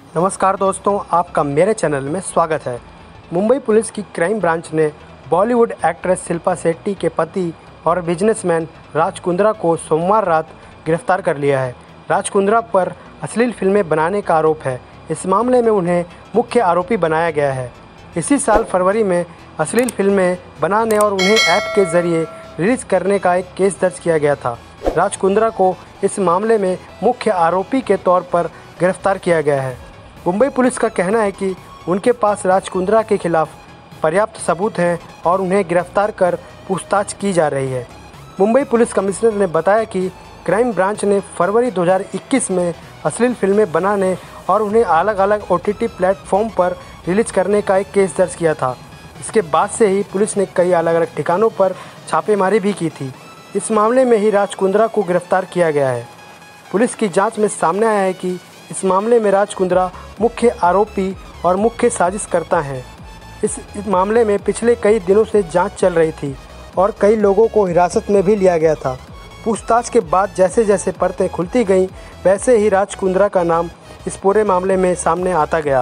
नमस्कार दोस्तों, आपका मेरे चैनल में स्वागत है। मुंबई पुलिस की क्राइम ब्रांच ने बॉलीवुड एक्ट्रेस शिल्पा शेट्टी के पति और बिजनेसमैन राज कुंद्रा को सोमवार रात गिरफ्तार कर लिया है। राज कुंद्रा पर अश्लील फिल्में बनाने का आरोप है। इस मामले में उन्हें मुख्य आरोपी बनाया गया है। इसी साल फरवरी में अश्लील फिल्में बनाने और उन्हें ऐप के जरिए रिलीज करने का एक केस दर्ज किया गया था। राज कुंद्रा को इस मामले में मुख्य आरोपी के तौर पर गिरफ्तार किया गया है। मुंबई पुलिस का कहना है कि उनके पास राज कुंद्रा के खिलाफ पर्याप्त सबूत हैं और उन्हें गिरफ्तार कर पूछताछ की जा रही है। मुंबई पुलिस कमिश्नर ने बताया कि क्राइम ब्रांच ने फरवरी 2021 में अश्लील फिल्में बनाने और उन्हें अलग अलग OTT प्लेटफॉर्म पर रिलीज करने का एक केस दर्ज किया था। इसके बाद से ही पुलिस ने कई अलग अलग ठिकानों पर छापेमारी भी की थी। इस मामले में ही राज कुंद्रा को गिरफ्तार किया गया है। पुलिस की जांच में सामने आया है कि इस मामले में राज कुंद्रा मुख्य आरोपी और मुख्य साजिशकर्ता हैं। इस मामले में पिछले कई दिनों से जांच चल रही थी और कई लोगों को हिरासत में भी लिया गया था। पूछताछ के बाद जैसे जैसे परतें खुलती गईं, वैसे ही राज कुंद्रा का नाम इस पूरे मामले में सामने आता गया।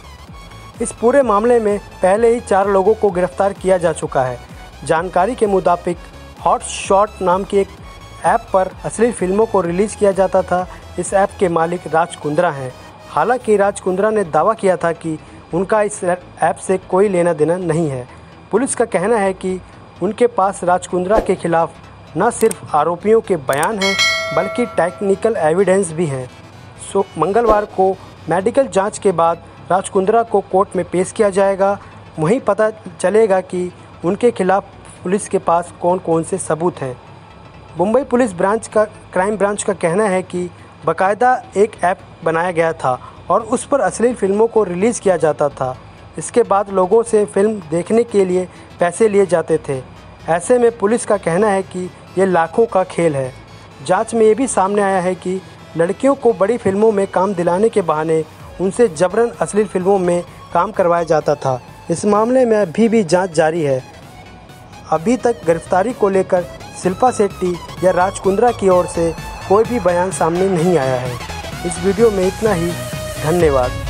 इस पूरे मामले में पहले ही 4 लोगों को गिरफ्तार किया जा चुका है। जानकारी के मुताबिक हॉट शॉट नाम की एक ऐप पर अश्लील फिल्मों को रिलीज़ किया जाता था। इस ऐप के मालिक राज कुंद्रा हैं। हालांकि राज कुंद्रा ने दावा किया था कि उनका इस ऐप से कोई लेना देना नहीं है। पुलिस का कहना है कि उनके पास राज कुंद्रा के खिलाफ न सिर्फ आरोपियों के बयान हैं, बल्कि टेक्निकल एविडेंस भी हैं। मंगलवार को मेडिकल जांच के बाद राज कुंद्रा को कोर्ट में पेश किया जाएगा। वहीं पता चलेगा कि उनके खिलाफ पुलिस के पास कौन कौन से सबूत हैं। मुंबई पुलिस क्राइम ब्रांच का कहना है कि बाकायदा एक ऐप बनाया गया था और उस पर अश्लील फिल्मों को रिलीज़ किया जाता था। इसके बाद लोगों से फिल्म देखने के लिए पैसे लिए जाते थे। ऐसे में पुलिस का कहना है कि ये लाखों का खेल है। जांच में ये भी सामने आया है कि लड़कियों को बड़ी फिल्मों में काम दिलाने के बहाने उनसे जबरन अश्लील फिल्मों में काम करवाया जाता था। इस मामले में अभी भी जाँच जारी है। अभी तक गिरफ्तारी को लेकर शिल्पा शेट्टी या राज कुंद्रा की ओर से कोई भी बयान सामने नहीं आया है। इस वीडियो में इतना ही। धन्यवाद।